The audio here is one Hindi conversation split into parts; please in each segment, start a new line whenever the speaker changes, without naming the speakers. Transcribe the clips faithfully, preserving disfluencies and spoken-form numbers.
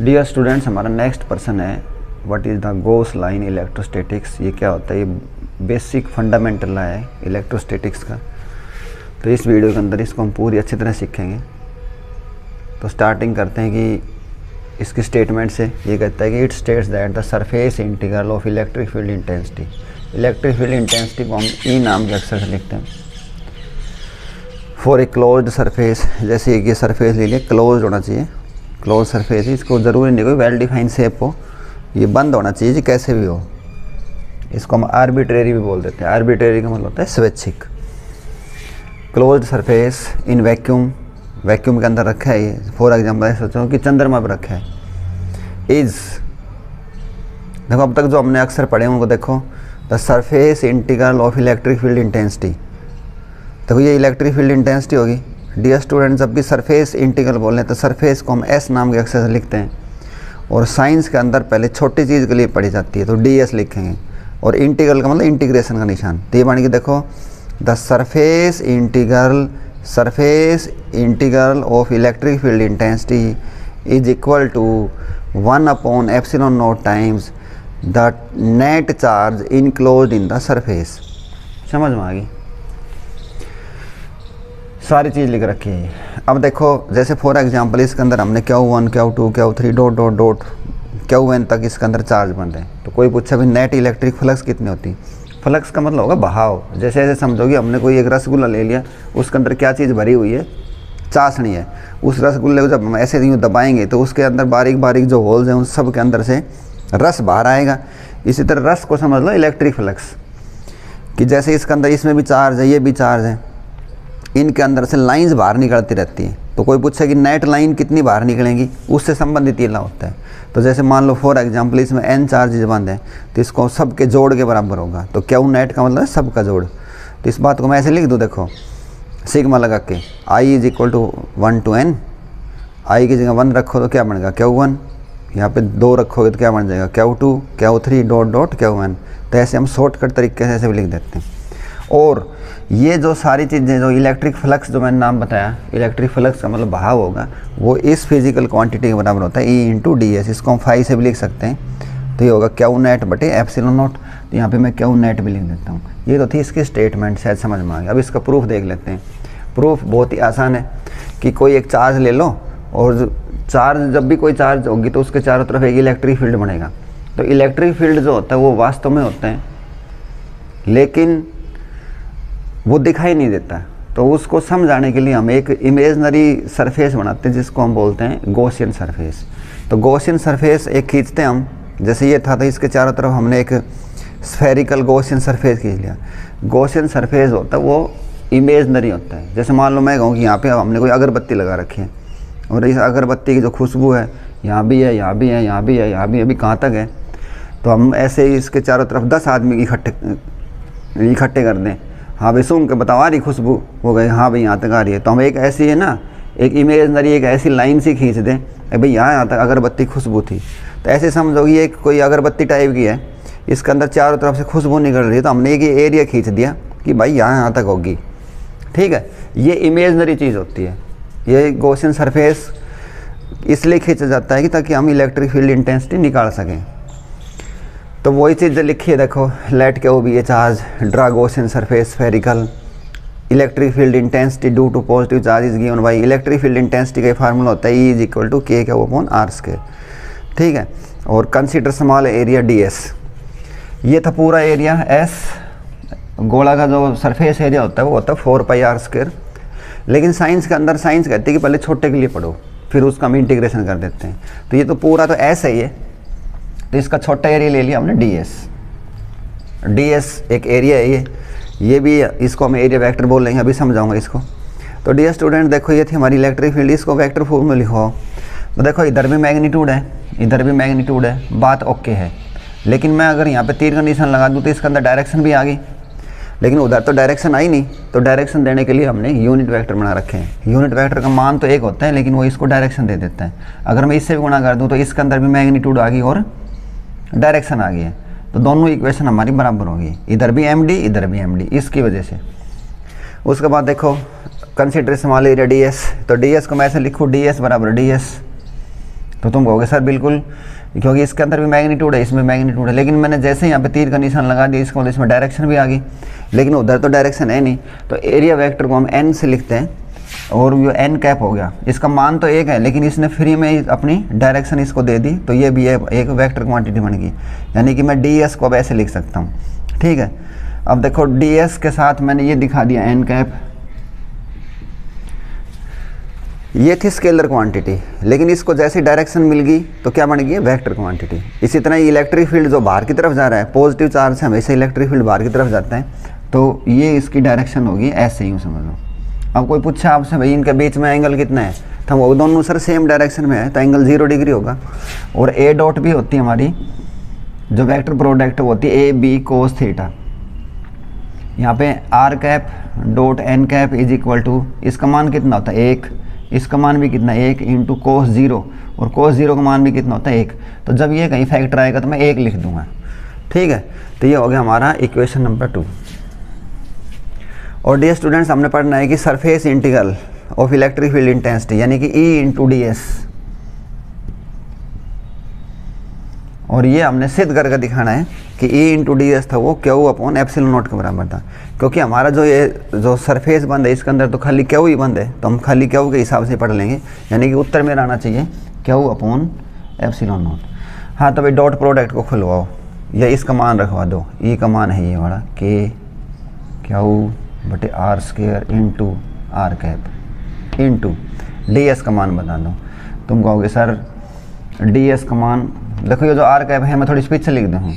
डियर स्टूडेंट्स, हमारा नेक्स्ट पर्सन है what is the Gauss line electrostatics. ये क्या होता है? ये बेसिक फंडामेंटल है इलेक्ट्रोस्टैटिक्स का। तो इस वीडियो के अंदर इसको हम पूरी अच्छी तरह सीखेंगे। तो स्टार्टिंग करते हैं कि इसकी स्टेटमेंट से। ये कहता है कि it states that the surface integral of electric field intensity. Electric field intensity को हम ई नाम के अक्षर से लिखते हैं। फॉर ए क्लोज्ड सरफेस, जैसे ये सरफेस ले लिया, क्लोज होना चाहिए, क्लोज सरफेस है, इसको ज़रूरी नहीं कोई वेल डिफाइंड शेप हो, ये बंद होना चाहिए जी, कैसे भी हो। इसको हम आर्बिट्रेरी भी बोल देते हैं। आर्बिट्रेरी का मतलब होता है स्वैच्छिक। Closed surface in vacuum, vacuum के अंदर रखा है ये। फॉर एग्जाम्पल सोचो कि चंद्रमा पर रखा है। इज, देखो अब तक जो हमने अक्सर पढ़े उनको देखो। The surface integral of electric field intensity, देखो ये इलेक्ट्रिक फील्ड इंटेंसिटी होगी। डियर स्टूडेंट, जब भी सरफेस इंटीग्रल बोल रहे हैं तो सरफेस को हम एस नाम के अक्षर से लिखते हैं। और साइंस के अंदर पहले छोटी चीज़ के लिए पढ़ी जाती है तो डी एस लिखेंगे। और इंटीग्रल का मतलब इंटीग्रेशन का निशान। तो ये बन के देखो, the surface integral, surface integral of electric field intensity is equal to one upon epsilon naught times the net charge enclosed in the surface. समझ में आ गई? सारी चीज़ लिख रखी है। अब देखो, जैसे फॉर एग्जांपल इसके अंदर हमने Q one Q two Q three dot dot dot Q N तक इसके अंदर चार्ज बन रहे हैं। तो कोई पूछा भी नेट इलेक्ट्रिक फ्लक्स कितनी होती? फ्लक्स का मतलब होगा बहाव। जैसे ऐसे समझोगे हमने कोई एक रसगुल्ला ले लिया, उसके अंदर क्या चीज़ भरी हुई है? चाशनी है। उस रसगुल्ले को जब हम ऐसे यूँ दबाएंगे तो उसके अंदर बारीक बारीक जो होल्स हैं उन सब के अंदर से रस बाहर आएगा। इसी तरह रस को समझ लो इलेक्ट्रिक फ्लक्स, कि जैसे इसके अंदर इसमें भी चार्ज है, ये भी चार्ज है, इनके अंदर से लाइंस बाहर निकलती रहती हैं। तो कोई पूछे कि नेट लाइन कितनी बाहर निकलेंगी, उससे संबंधित ये होता है। तो जैसे मान लो फॉर एग्जांपल इसमें एन चार्जेज बंद है तो इसको सब के जोड़ के बराबर होगा। तो क्यू नेट का मतलब है सब का जोड़। तो इस बात को मैं ऐसे लिख दूँ, देखो सिग्मा लगा के, I is equal to one to N. I की जगह वन रखो तो क्या बनेगा? Q one. यहाँ पे दो रखोगे तो क्या बन जाएगा? Q two Q three dot dot Q N. तो ऐसे हम शॉर्टकट तरीके से ऐसे भी लिख देते हैं। और ये जो सारी चीज़ें, जो इलेक्ट्रिक फ्लक्स जो मैंने नाम बताया, इलेक्ट्रिक फ्लक्स का मतलब बहाव होगा, वो इस फिजिकल क्वांटिटी के बराबर होता है, ई इंटू डी एस। इसको हम फाइव से भी लिख सकते हैं। तो ये होगा क्यू नेट बटे एप्सिलॉन नॉट। तो यहाँ पे मैं क्यू नेट भी लिख देता हूँ। ये तो थी इसकी स्टेटमेंट, शायद समझ में आ गया। अब इसका प्रूफ देख लेते हैं। प्रूफ बहुत ही आसान है कि कोई एक चार्ज ले लो, और चार्ज जब भी कोई चार्ज होगी तो उसके चारों तरफ एक इलेक्ट्रिक फील्ड बनेगा। तो इलेक्ट्रिक फील्ड जो होता है वो वास्तव में होता है, लेकिन वो दिखाई नहीं देता। तो उसको समझाने के लिए हम एक इमेजनरी सरफेस बनाते हैं जिसको हम बोलते हैं गॉसियन सरफेस। तो गॉसियन सरफेस एक खींचते हैं हम, जैसे ये था तो इसके चारों तरफ हमने एक स्फेरिकल गॉसियन सरफेस खींच लिया। गॉसियन सरफेस होता है वो इमेजनरी होता है। जैसे मान लो मैं कहूँ कि यहाँ पे हमने कोई अगरबत्ती लगा रखी है, और इस अगरबत्ती की जो खुशबू है यहाँ भी है, यहाँ भी है, यहाँ भी है, यहाँ भी अभी कहाँ तक है। तो हम ऐसे ही इसके चारों तरफ दस आदमी इकट्ठे इकट्ठे कर दें। हाँ भाई सूंघ के बताओ आ रही खुशबू? हो गई, हाँ भाई यहाँ तक आ रही है। तो हम एक ऐसी है ना, एक इमेजनरी एक ऐसी लाइन सी खींच दें, भाई यहाँ यहाँ तक अगरबत्ती खुशबू थी। तो ऐसे समझोगी एक कोई अगरबत्ती टाइप की है, इसके अंदर चारों तरफ से खुशबू निकल रही है, तो हमने एक एरिया खींच दिया कि भाई यहाँ यहाँ तक होगी। ठीक है, ये इमेजनरी चीज़ होती है। ये गॉसियन सरफेस इसलिए खींचा जाता है कि ताकि हम इलेक्ट्रिक फील्ड इंटेंसिटी निकाल सकें। तो वही चीज़ लिखी है, देखो, लेट के वो भी ये charge draw Gaussian surface spherical electric field intensity due to positive charge is given by. Electric field intensity का फार्मूला होता है ई इज इक्वल टू के का अपॉन आर स्क्वायर। ठीक है, और consider small area D S. ये था पूरा एरिया एस। गोला का जो सरफेस एरिया होता है वो होता है फोर पाई आर स्क्वायर। लेकिन साइंस के अंदर साइंस कहती है कि पहले छोटे के लिए पढ़ो, फिर उसका हम इंटीग्रेशन कर देते हैं। तो ये तो पूरा तो एस है ये, तो इसका छोटा एरिया ले लिया हमने डी एस। डी एस एक एरिया है ये ये भी, इसको हम एरिया वेक्टर बोल लेंगे, अभी समझाऊंगा इसको। तो डियर स्टूडेंट देखो, ये थी हमारी इलेक्ट्रिक फील्ड, इसको वेक्टर फॉर्म में लिखो। तो देखो इधर भी मैग्नीट्यूड है, इधर भी मैग्नीट्यूड है, बात ओके है। लेकिन मैं अगर यहाँ पे तीर का निशान लगा दूँ तो इसके अंदर डायरेक्शन भी आ गई, लेकिन उधर तो डायरेक्शन आई नहीं। तो डायरेक्शन देने के लिए हमने यूनिट वेक्टर बना रखे हैं। यूनिट वेक्टर का मान तो एक होता है, लेकिन वो इसको डायरेक्शन दे देता है। अगर मैं इससे भी गुणा कर दूँ तो इसके अंदर भी मैग्नीट्यूड आ गई और डायरेक्शन आ गई है। तो दोनों इक्वेशन हमारी बराबर होगी, इधर भी एम डी इधर भी एम डी, इसकी वजह से। उसके बाद देखो consider small area D S. तो डी एस को मैं ऐसे लिखूँ, डी एस बराबर डी एस तो तुम कहोगे सर बिल्कुल, क्योंकि इसके अंदर भी मैग्नीट्यूड है, इसमें मैग्नीट्यूड है, लेकिन मैंने जैसे यहाँ पे तीर का निशान लगा दिया इसको, इसमें डायरेक्शन भी आ गई, लेकिन उधर तो डायरेक्शन है नहीं। तो एरिया वेक्टर को हम एन से लिखते हैं और ये एन कैप हो गया। इसका मान तो एक है, लेकिन इसने फ्री में अपनी डायरेक्शन इसको दे दी, तो ये भी एक वेक्टर क्वांटिटी बन गई। यानी कि मैं डी एस को अब ऐसे लिख सकता हूँ। ठीक है, अब देखो डी एस के साथ मैंने ये दिखा दिया एन कैप, ये थी स्केलर क्वांटिटी, लेकिन इसको जैसे डायरेक्शन मिल गई तो क्या बन गई है, वेक्टर क्वांटिटी। इसी तरह इलेक्ट्रिक फील्ड जो बाहर की तरफ जा रहा है, पॉजिटिव चार्ज से हमेशा इलेक्ट्रिक फील्ड बाहर की तरफ जाता है, तो ये इसकी डायरेक्शन होगी ऐसे ही समझ लो। अब कोई पूछा आपसे भाई इनके बीच में एंगल कितना है, तो वो दोनों सर सेम डायरेक्शन में है, तो एंगल जीरो डिग्री होगा। और ए डॉट भी होती है हमारी जो वेक्टर प्रोडक्ट होती है ए बी कोस थीटा। यहाँ पे R cap dot N cap is equal to, इसका मान कितना होता है एक, इसका मान भी कितना एक इंटू कोस जीरो, और कोस जीरो का मान भी कितना होता है एक। तो जब ये कहीं फैक्टर आएगा तो मैं एक लिख दूंगा। ठीक है, तो ये हो गया हमारा इक्वेशन नंबर टू। और डियर स्टूडेंट्स, हमने पढ़ना है कि surface integral of electric field intensity यानी कि ई इंटू डी एस, और ये हमने सिद्ध करके दिखाना है कि ई इंटू डी एस था वो क्यू अपॉन एप्सिलॉन नॉट के बराबर था। क्योंकि हमारा जो ये जो सरफेस बंद है इसके अंदर तो खाली क्यू ही बंद है, तो हम खाली क्यू के हिसाब से पढ़ लेंगे, यानी कि उत्तर में आना चाहिए क्यू अपॉन एप्सिलॉन नॉट। हाँ, तो भाई डॉट प्रोडक्ट को खुलवाओ या इसका मान रखवा दो, ई का मान है ये वाला के क्यू बटे R square into R cap into D S का मान बता दो। तुम कहोगे सर डी एस का मान, देखो ये जो आर कैप है मैं थोड़ी स्पीड से लिख दूँ,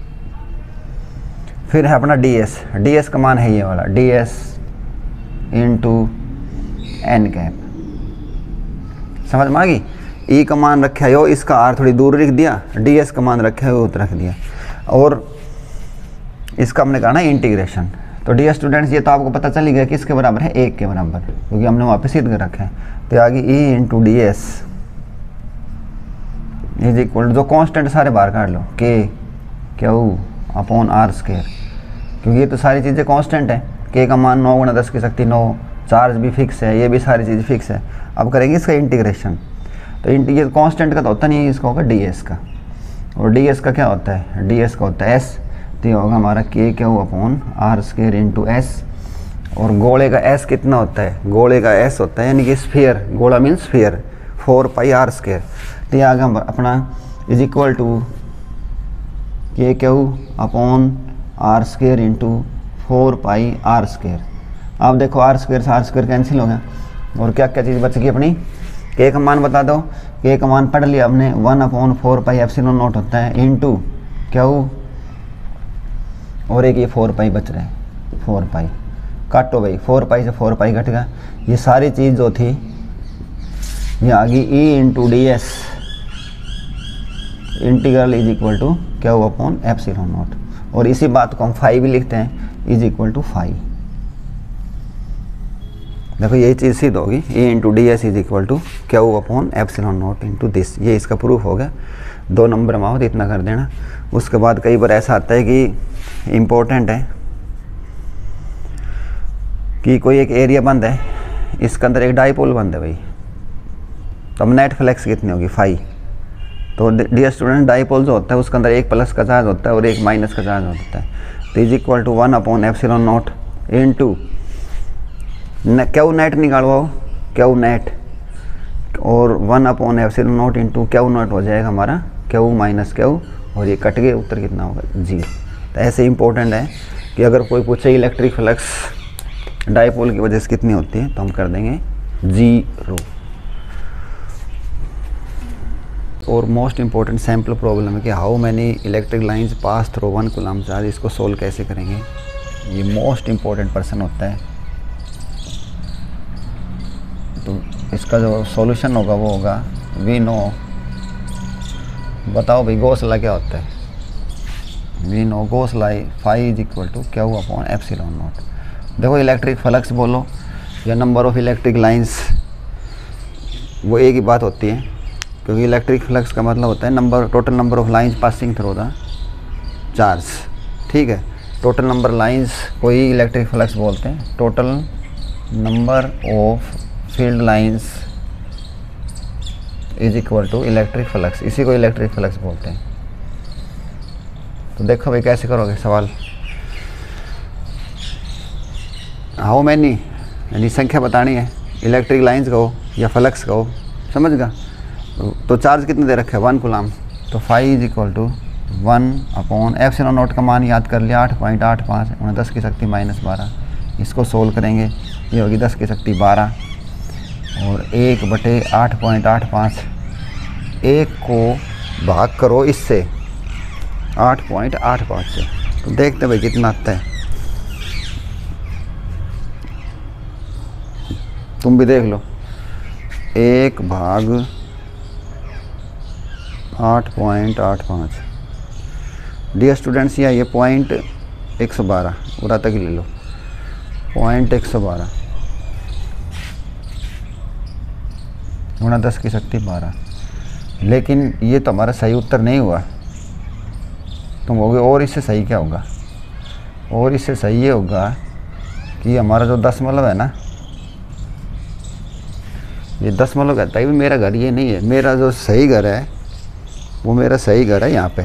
फिर है अपना डी एस, डी एस का मान है ये वाला D S into N cap, समझ में आ गई। ई का मान रखा है यो, इसका आर थोड़ी दूर रख दिया, डी एस का मान रखा है वो रख दिया, और इसका हमने कहा ना इंटीग्रेशन। तो डियर स्टूडेंट्स, ये तो आपको पता चल ही गया कि इसके बराबर है एक के बराबर, क्योंकि हमने वहाँ पे सिद्ध कर रखा है। तो आगे E into D S is equal, जो कांस्टेंट सारे बाहर काट लो, के क्यू अपॉन आर स्क्वायर, क्योंकि ये तो सारी चीज़ें कांस्टेंट है। के का मान नौ गुणा दस की शक्ति नौ, चार्ज भी फिक्स है, ये भी सारी चीज़ फिक्स है। अब करेंगे इसका इंटीग्रेशन, तो ये कांस्टेंट का तो होता नहीं है, इसका होगा डी एस का, और डी एस का क्या होता है, डी एस का होता है एस, तो ये होगा हमारा K Q upon R square into S. और गोले का एस कितना होता है, गोले का एस होता है यानी कि स्फीयर, गोला means sphere, four pi R square. तो ये आगे अपना is equal to K Q upon R square into four pi R square. अब देखो आर स्क्वायर से आर स्क्वायर कैंसिल हो गया, और क्या क्या चीज़ बच गई अपनी, के का मान बता दो, के का मान पढ़ लिया हमने, one upon four pi epsilon naught होता है इंटू क्यू, और एक ये फोर पाई बच रहा है, फोर पाई काटो भाई, फोर पाई से फोर पाई कट गया। ये सारी चीज़ जो थी ये आ गई E into D S integral is equal to Q upon epsilon naught, और इसी बात को हम फाइव भी लिखते हैं, इज इक्वल टू फाइव। देखो यही चीज़ सिद्ध होगी, E into D S is equal to Q upon epsilon naught into this, ये इसका प्रूफ हो गया। दो नंबर में आओ तो इतना कर देना। उसके बाद कई बार ऐसा आता है कि इम्पोर्टेंट है कि कोई एक एरिया बंद है, इसके अंदर एक डाइपोल बंद है भाई, तो अब नेट फ्लक्स कितनी होगी, फाइव। तो डियर स्टूडेंट, डाइपोल जो होता है उसके अंदर एक प्लस का चार्ज होता है और एक माइनस का चार्ज होता है, तो is equal to one upon epsilon naught into Q net निकालवाओ, क्यू नेट, और one upon epsilon naught into Q naught हो जाएगा हमारा क्यू माइनस क्यू, और ये कट गए, उत्तर कितना होगा जीरो। तो ऐसे इंपॉर्टेंट है कि अगर कोई पूछे इलेक्ट्रिक फ्लक्स डाइपोल की वजह से कितनी होती है, तो हम कर देंगे जीरो। और मोस्ट इंपॉर्टेंट सैम्पल प्रॉब्लम है कि how many electric lines pass through one coulomb charge, इसको सोल्व कैसे करेंगे, ये मोस्ट इंपॉर्टेंट पर्सन होता है। तो इसका जो सॉल्यूशन होगा वो होगा वी नो, बताओ भाई गॉस लॉ क्या होता है, we know Gauss law phi is equal to Q upon epsilon naught. देखो इलेक्ट्रिक फ्लक्स बोलो या नंबर ऑफ इलेक्ट्रिक लाइंस, वो एक ही बात होती है, क्योंकि इलेक्ट्रिक फ्लक्स का मतलब होता है number, total number of lines passing through the charge. ठीक है, टोटल नंबर लाइंस को ही इलेक्ट्रिक फ्लक्स बोलते हैं, total number of field lines is equal to electric flux, इसी को इलेक्ट्रिक फ्लक्स बोलते हैं। तो देखो भाई कैसे करोगे सवाल। हाउ मैनी यानी संख्या बतानी है, इलेक्ट्रिक लाइंस कहो या फ्लक्स कहो, समझ गया। तो, तो चार्ज कितने दे रखे हैं, वन कूलम। तो phi is equal to one upon epsilon naught का मान याद कर लिया, आठ पॉइंट आठ पाँच उन्हें दस की शक्ति माइनस बारह। इसको सोल्व करेंगे, ये होगी दस की शक्ति बारह और एक बटे आठ पॉइंट आठ पाँच, एक को भाग करो इससे आठ पॉइंट आठ पाँच से, तो देखते भाई कितना आता है। तुम भी देख लो, एक भाग आठ पॉइंट आठ पाँच। डियर स्टूडेंट्स, या ये पॉइंट एक सौ बारह पूरा तक ले लो, पॉइंट एक सौ बारह गुणा दस की शक्ति बारह। लेकिन ये तो हमारा सही उत्तर नहीं हुआ। तुम होगे और इससे सही क्या होगा, और इससे सही ये होगा कि हमारा जो दशमलव है ना, ये दशमलव कहता है कि मेरा घर ये नहीं है, मेरा जो सही घर है वो मेरा सही घर है यहाँ पे।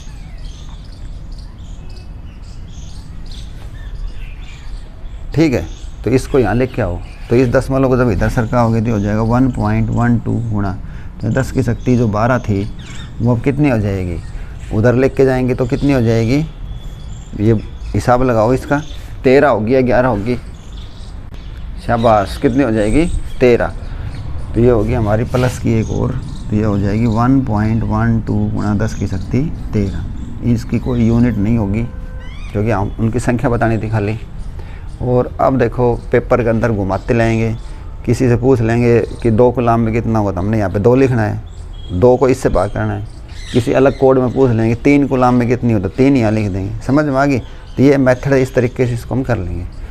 ठीक है, तो इसको यहाँ लेके आओ, तो इस दशमलव को जब इधर सरकाओगे तो हो जाएगा वन पॉइंट वन टू गुणा, तो दस की शक्ति जो बारह थी वो अब कितनी हो जाएगी, उधर लेके जाएंगे तो कितनी हो जाएगी, ये हिसाब लगाओ इसका, तेरह होगी या ग्यारह होगी, शाबाश, कितनी हो जाएगी, तेरह। तो ये होगी हमारी प्लस की एक और, तो ये हो जाएगी वन पॉइंट वन टू गुणा दस की शक्ति तेरह। इसकी कोई यूनिट नहीं होगी क्योंकि हम उनकी संख्या बतानी थी खाली। और अब देखो पेपर के अंदर घुमाते लाएंगे, किसी से पूछ लेंगे कि दो कूलम में कितना होगा, तो हमने यहाँ पे दो लिखना है, दो को इससे भाग करना है। किसी अलग कोड में पूछ लेंगे तीन कूलम में कितनी हो, तो तीन यहाँ लिख देंगे। समझ में आ गई। तो ये मेथड है, इस तरीके से इसको हम कर लेंगे।